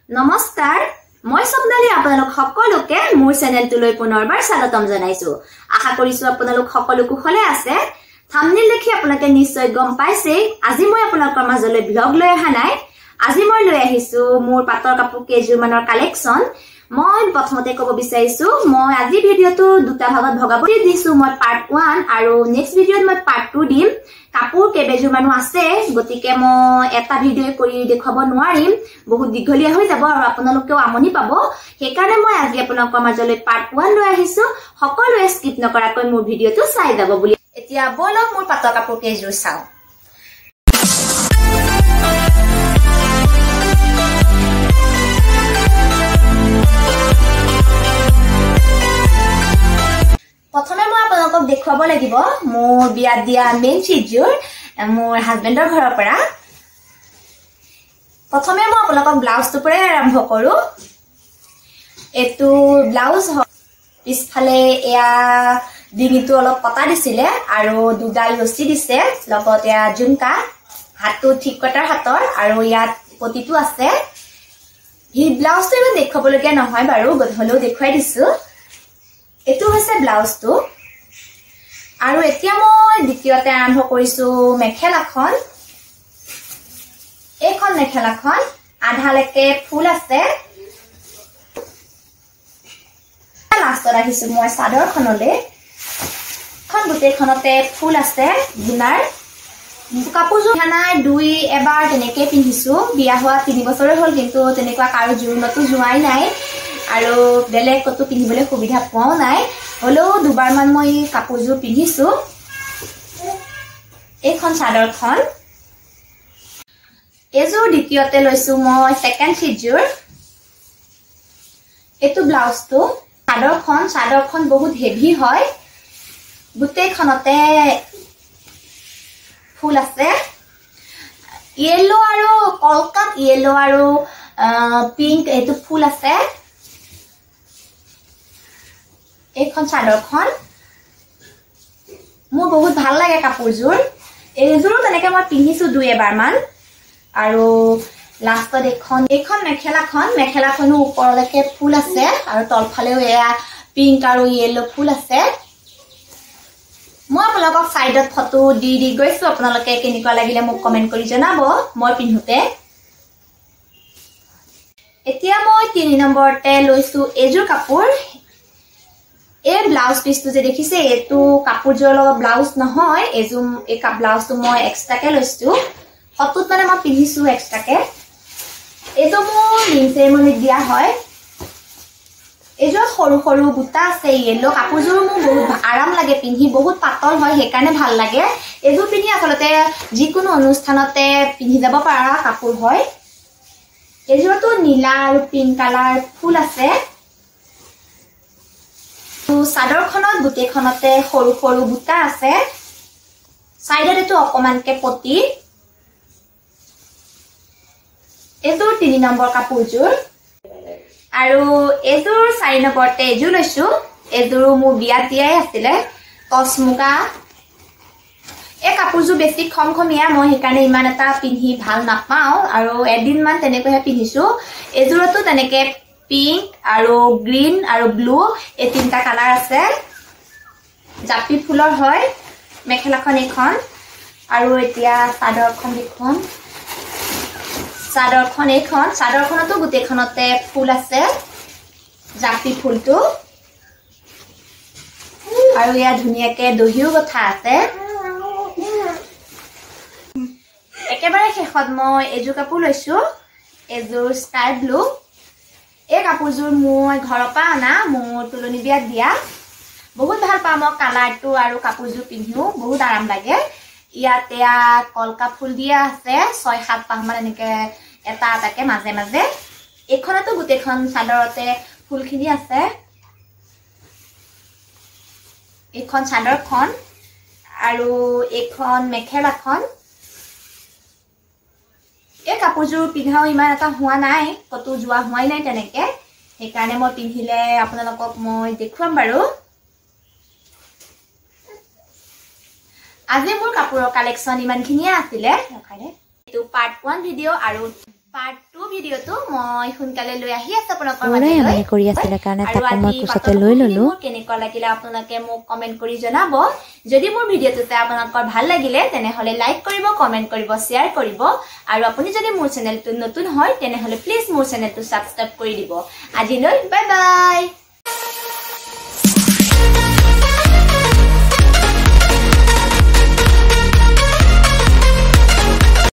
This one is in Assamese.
নমস্কাৰ মই স্বপ্নালী আপোনালোক সকলোকে মোৰ চেনেলটোলৈ পুনৰবাৰ স্বাগতম জনাইছো আশা কৰিছো আপোনালোক সকলো কুশলে আছে থাম্বনেইল দেখি আপোনালোকে নিশ্চয় গম পাইছে আজি মই আপোনালোকৰ মাজলৈ ব্লগ লৈ অহা নাই আজি মই লৈ আহিছো মোৰ পাটৰ কাপোৰ কেজুমানৰ কালেকচন মই প্ৰথমতে ক'ব বিচাৰিছো মই আজি ভিডিওটো দুটা ভাগত ভগাব দিছো মই পাৰ্ট 1 আৰু নেক্সট ভিডিওত মই পাৰ্ট 2 দিম কাপোৰ কেবেজুমানো আছে গতিকে মই এটা ভিডিও কৰি দেখাব নোৱাৰিম বহুত দীঘলীয়া হৈ যাব আৰু আপোনালোকেও আমনি পাব সেইকাৰণে মই আজি আপোনালোকৰ মাজলৈ পাৰ্ট 1 লৈ আহিছো সকলোৱে স্কিপ নকৰাকৈ মোৰ ভিডিওটো চাই যাব বুলি এতিয়া বলক মোৰ পাটৰ কাপোৰ কেজু চাও প্ৰথমে মই আপোনালোকক দেখুৱাব লাগিব মোৰ বিয়া দিয়া মেইন চিজুৰ মোৰ হাজবেণ্ডৰ ঘৰৰ পৰা প্ৰথমে মই আপোনালোকক ব্লাউজটো পৰাই আৰম্ভ কৰো এটো ব্লাউজ পিছফালে এয়া ডিঙিটো অলপ কটা দিছিলে আৰু দুডাল ৰছী দিছে লগত এয়া জুমকা হাতটো ঠিক কটাৰ হাতৰ আৰু ইয়াত পটিটো আছে হি ব্লাউজটো ইমান দেখুৱাবলগীয়া নহয় বাৰু গধলৈও দেখুৱাই দিছো এটো হৈছে ব্লাউজটো আৰু এতিয়া মই দ্বিতীয়তে আৰম্ভ কৰিছো মেখেলাখন এইখন মেখেলাখন আধালৈকে ফুল আছে লাষ্টত আহিছো মই চাদৰখনলৈ খন গোটেইখনতে ফুল আছে গুনাৰ কাপোৰযোৰ নাই দুই এবাৰ তেনেকৈ পিন্ধিছো বিয়া হোৱা 3 বছৰে হ'ল কিন্তু তেনেকুৱা কাৰো জোৰণতো যোৱাই নাই আৰু বেলেগ কতো পিন্ধিবলৈ সুবিধা পোৱাও নাই হলেও দুবাৰ মান মই কাপোৰযোৰ পিন্ধিছো এইখন চাদৰখন এযোৰ দ্বিতীয়তে লৈছো মই সেকেন্ড চিজুৰ এটো ব্লাউজটো চাদৰখন বহুত হেভি হয় গোটেইখনতে ফুল আছে ইয়েলো আৰু কলকাত ইয়েলো আৰু পিংক এটো ফুল আছে এইখন চাদৰখন মোৰ বহুত ভাল লাগে কাপোৰযোৰ এইযোৰো তেনেকৈ মই পিন্ধিছো দুই এবাৰ মান আৰু লাষ্টত এইখন মেখেলাখনো ওপৰলৈকে ফুল আছে আৰু তলফালেও এয়া পিংক আৰু ইয়েলো ফুল আছে মই আপোনালোকক সাইডত ফটো দি গৈছো আপোনালোকে কেনেকুৱা লাগিলে মোক কমেন্ট কৰি জনাব মই পিন্ধোতে এতিয়া মই 3 নম্বৰতে লৈছো এযোৰ কাপোৰ এই ব্লাউজ পিসটো যে দেখিছে এটো কাপোৰযোৰ লগত ব্লাউজ নহয় এজুম এই ব্লাউজটো মই এক্সট্ৰাকে লৈছো ফটোত মানে মই পিন্ধিছো এক্সট্ৰাকে এটো মোৰ ৰিং সেৰেমনি দিয়া হয় এযোৰ সৰু সৰু বুটা আছে ইয়েলো কাপোৰযোৰ মোৰ বহুত আৰাম লাগে পিন্ধি বহুত পাতল হয় সেইকাৰণে ভাল লাগে এযোৰ পিন্ধি আসলতে যিকোনো অনুষ্ঠানতে পিন্ধি যাব পৰা কাপোৰ হয় এযোৰটো নীলা আৰু পিংক কালাৰ ফুল আছে চাদৰখনত গোটেইখনতে সৰু সৰু বুটা আছে সাইডত এটো অকমানকে পটি এযোৰ 3 নম্বৰ কাপোৰযোৰ আৰু এযোৰ 4 নম্বৰতে এযোৰ লৈছো এযোৰ মোৰ বিয়া দিয়াই আছিলে টচমুগা এই কাপোৰযোৰ বেছি খমখমিয়া মই সেইকাৰণে ইমান এটা পিন্ধি ভাল নাপাওঁ আৰু এদিন মান তেনেকৈহে পিন্ধিছো এযোৰতো তেনেকৈ পিংক আৰু গ্ৰীন আৰু ব্লু এই তিনটা কালাৰ আছে জাপি ফুলৰ হয় মেখেলাখন এইখন আৰু এতিয়া চাদৰখন দেখুন চাদৰখনতো গোটেইখনতে ফুল আছে জাপি ফুলটো আৰু ইয়া ধুনিয়াকে দহিও গঠা আছে একেবাৰে শেষত মই এযোৰ কাপোৰ লৈছো এযোৰ স্কাই ব্লু এই কাপোৰযোৰ মই ঘৰৰ পৰা আনা মোৰ তুলনি বিয়াত দিয়া বহুত ভাল পাওঁ মই কালাৰটো আৰু কাপোৰযোৰ পিন্ধিও বহুত আৰাম লাগে ইয়াতে কলকা ফুল দিয়া আছে 6-7 পাহ মান এনেকে এটা এটাকে মাজে মাজে এইখনতো গোটেইখন চাদৰতে ফুলখিনি আছে এইখন চাদৰখন আৰু এইখন মেখেলাখন এই কাপোৰযোৰ পিন্ধাও ইমান এটা হোৱা নাই কতো যোৱা হোৱাই নাই তেনেকে সেইকাৰণে মই পিন্ধিলে আপোনালোকক মই দেখুৱাম বাৰু আজি মোৰ কাপোৰৰ কালেকচন ইমানখিনিয়ে আছিলে এটো পাৰ্ট 1 ভিডিও আৰু পাৰ্ট 2 ভিডিঅটো মই সোনকালে লৈ আহি আছো আপোনালোকৰ মাজলৈ মানে কৰি আছিল কাৰণে তাক মই কোচতে লৈ ললো কেনেকুৱা লাগিলে আপোনালোকে মোক কমেন্ট কৰি জনাব যদি মোৰ ভিডিঅটো আপোনালোকৰ ভাল লাগিলে তেনেহলে লাইক কৰিব কমেন্ট কৰিব শেয়াৰ কৰিব আৰু আপুনি যদি মোৰ চেনেলটো নতুন হয় তেনেহলে প্লিজ মোৰ চেনেলটো সাবস্ক্ৰাইব কৰি দিব আজিলৈ বাই বাই